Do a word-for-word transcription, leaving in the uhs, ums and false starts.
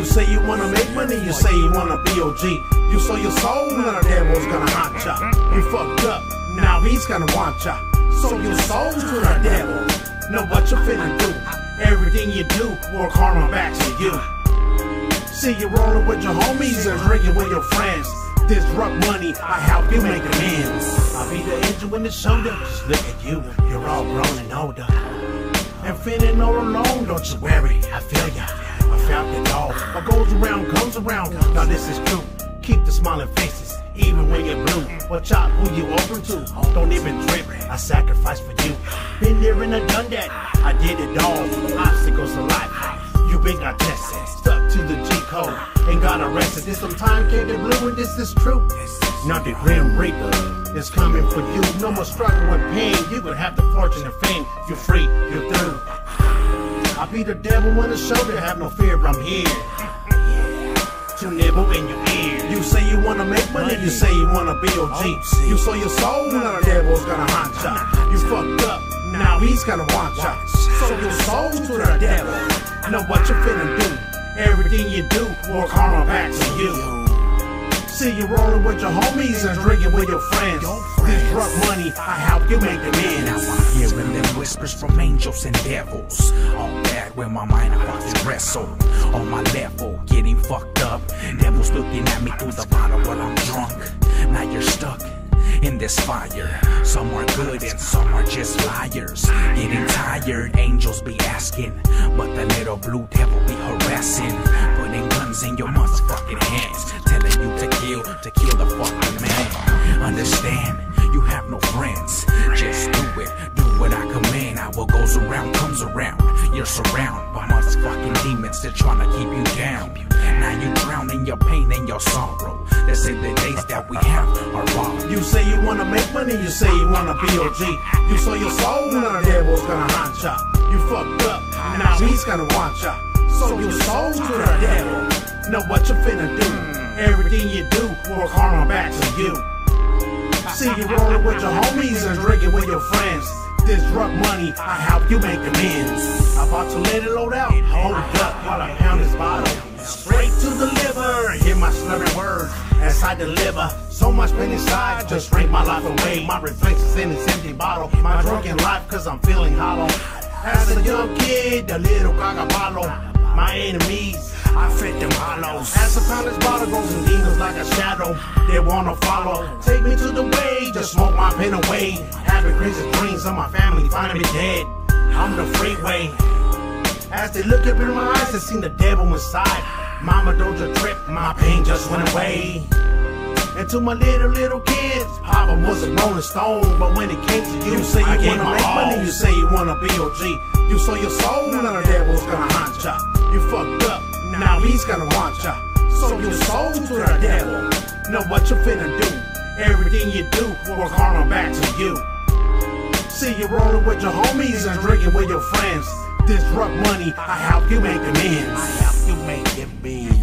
say you wanna make money, you say you wanna be O G. You sold your soul, now the devil's gonna haunt ya. You fucked up, now he's gonna want ya. Sold your soul to the devil, know what you finna do. Everything you do, work karma back to you. See you rolling with your homies and drinking with your friends. This drug money, I help you make amends. I'll be the angel in the shoulder, just look at you, you're all grown and older. And feeling all alone, don't you worry, I feel ya. I felt it all. What goes around comes around. Now this is true. Keep the smiling faces, even when you're blue. Watch out who you open to. Don't even trip. I sacrificed for you. Been there and I done that. I did it all. Obstacles to life. You been got tested, stuck to the G code, and got arrested. This some time came to blue, and this is true. Now the Grim Reaper is coming for you. No more struggle with pain. You could have the fortune and fame. You're free. You're through. I'll be the devil on the shoulder, have no fear, I'm here to nibble in your ear. You say you wanna make money, you say you wanna be O G. You sold your soul, now the devil's gonna haunt ya. You fucked up, now he's gonna want ya. Sold your soul to the devil, know what you finna do. Everything you do, work karma back to you. See you rolling with your homies and drinking with your friends. This drug money, I help you make amends. Now I'm hearing them whispers from angels and devils. All bad when my mind I fucking wrestle. On my level, getting fucked up. Devils looking at me through the bottle while I'm drunk. Now you're stuck in this fire. Some are good and some are just liars. Getting tired, angels be asking, but the little blue devil be harassing. Putting guns in your motherfucking hands, telling you to kill, to kill the fucking man. Understand, you have no friends. Just do it, do what I command. How what goes around comes around. You're surrounded by motherfucking demons that trying to keep you down. Now you drown in your pain and your sorrow. They say the days that we have are wrong. You say you wanna make money, you say you wanna be O G. You sold your soul, now the devil's gonna haunt ya. You fucked up, now he's gonna want ya. Sold your soul to the devil, know what you finna do. Everything you do, work karma back to you. See you rolling with your homies and drinking with your friends. This drug money, I help you make amends. I'm about to let it load out, hold up while I pound this bottle. Straight to the liver, hear my slurring words as I deliver. So much pain inside, just drink my life away. My reflections in this empty bottle. My drunken life, cause I'm feeling hollow. As a young kid, the little cagabalo. My enemies, I fit them hollows. As I pound this bottle, goes and demons like a shadow. They wanna follow. Take me to the way, just smoke my pain away. Having crazy dreams of my family finding me dead. I'm the freeway. As they look up in my eyes, they seen the devil inside. Mama, don't you trip, my pain just went away. And to my little, little kids, Papa was a rolling stone. But when it came to you, you say you I wanna make all. money, you say you wanna be O G. You sold your soul, now the devil's gonna haunt ya. You fucked up, now he's gonna want ya. Sold your soul to the devil, know what you finna do. Everything you do, work karma back to you. See you rolling with your homies and drinking with your friends. This drug money, I help you make amends. I help you make amends.